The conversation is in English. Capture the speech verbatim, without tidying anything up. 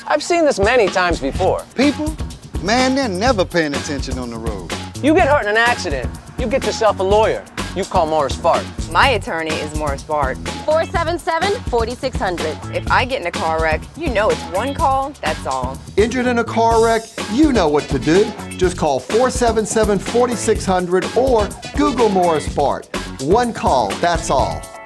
I've seen this many times before. People? Man, they're never paying attention on the road. You get hurt in an accident, you get yourself a lawyer. You call Morris Bart. My attorney is Morris Bart. four seven seven, four six zero zero. If I get in a car wreck, you know it's one call, that's all. Injured in a car wreck? You know what to do. Just call four seven seven, four six zero zero or Google Morris Bart. One call, that's all.